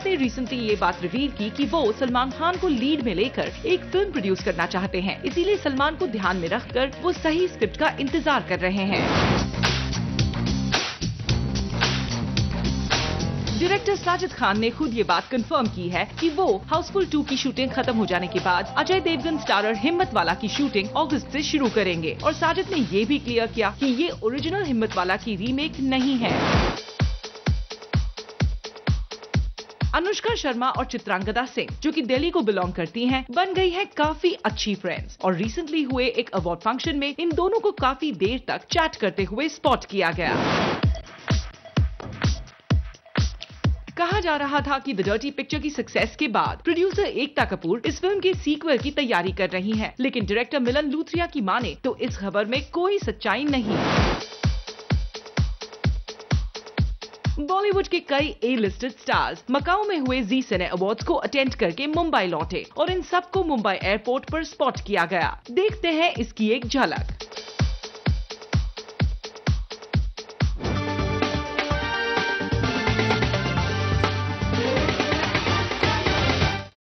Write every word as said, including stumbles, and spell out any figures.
ने रिसेंटली ये बात रिवील की कि वो सलमान खान को लीड में लेकर एक फिल्म प्रोड्यूस करना चाहते हैं, इसीलिए सलमान को ध्यान में रखकर वो सही स्क्रिप्ट का इंतजार कर रहे हैं। डायरेक्टर साजिद खान ने खुद ये बात कंफर्म की है कि वो हाउसफुल टू की शूटिंग खत्म हो जाने के बाद अजय देवगन स्टारर हिम्मत वाला की शूटिंग अगस्त से शुरू करेंगे। और साजिद ने ये भी क्लियर किया कि ये ओरिजिनल हिम्मत वाला की रीमेक नहीं है। अनुष्का शर्मा और चित्रांगदा सिंह, जो कि दिल्ली को बिलोंग करती हैं, बन गई है काफी अच्छी फ्रेंड्स। और रिसेंटली हुए एक अवार्ड फंक्शन में इन दोनों को काफी देर तक चैट करते हुए स्पॉट किया गया। कहा जा रहा था कि द डर्टी पिक्चर की सक्सेस के बाद प्रोड्यूसर एकता कपूर इस फिल्म के सीक्वल की तैयारी कर रही हैं, लेकिन डायरेक्टर मिलन लूथरिया की माने तो इस खबर में कोई सच्चाई नहीं। बॉलीवुड के कई ए लिस्टेड स्टार्स मकाऊ में हुए जी सिने अवार्ड्स को अटेंड करके मुंबई लौटे और इन सबको मुंबई एयरपोर्ट पर स्पॉट किया गया। देखते हैं इसकी एक झलक।